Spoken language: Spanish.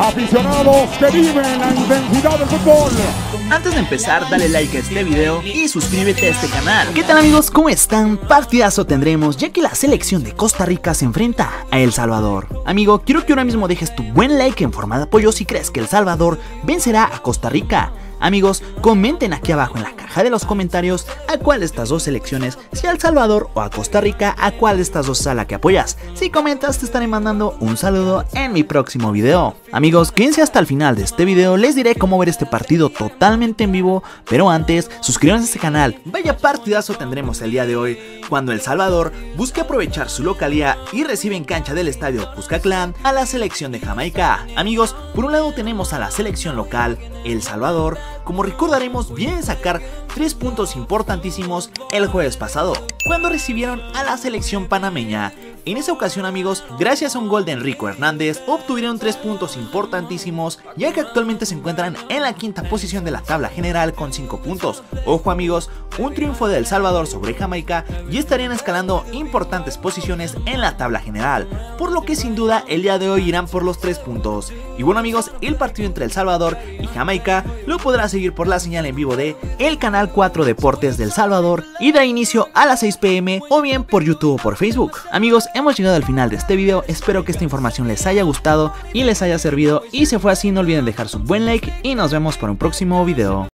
aficionados que viven la intensidad del fútbol. Antes de empezar, dale like a este video y suscríbete a este canal. ¿Qué tal amigos? ¿Cómo están? Partidazo tendremos ya que la selección de Costa Rica se enfrenta a El Salvador. Amigo, quiero que ahora mismo dejes tu buen like en forma de apoyo si crees que El Salvador vencerá a Costa Rica. Amigos, comenten aquí abajo en la caja de los comentarios a cuál de estas dos selecciones, si a El Salvador o a Costa Rica, a cuál de estas dos es a la que apoyas. Si comentas te estaré mandando un saludo en mi próximo video. Amigos, quédense hasta el final de este video, les diré cómo ver este partido totalmente en vivo, pero antes, suscríbanse a este canal. Vaya partidazo tendremos el día de hoy, cuando El Salvador busque aprovechar su localía y recibe en cancha del estadio Cuscatlán a la selección de Jamaica. Amigos, por un lado tenemos a la selección local, El Salvador, como recordaremos, vienen a sacar 3 puntos importantísimos el jueves pasado, cuando recibieron a la selección panameña. En esa ocasión amigos, gracias a un gol de Enrico Hernández, obtuvieron 3 puntos importantísimos, ya que actualmente se encuentran en la quinta posición de la tabla general con 5 puntos. Ojo amigos, un triunfo de El Salvador sobre Jamaica y estarían escalando importantes posiciones en la tabla general, por lo que sin duda el día de hoy irán por los 3 puntos. Y bueno amigos, el partido entre El Salvador y Jamaica lo podrás seguir por la señal en vivo de el canal 4 Deportes del Salvador y da inicio a las 6 p.m. o bien por YouTube o por Facebook. Amigos, hemos llegado al final de este video, espero que esta información les haya gustado y les haya servido, y si fue así no olviden dejar su buen like y nos vemos para un próximo video.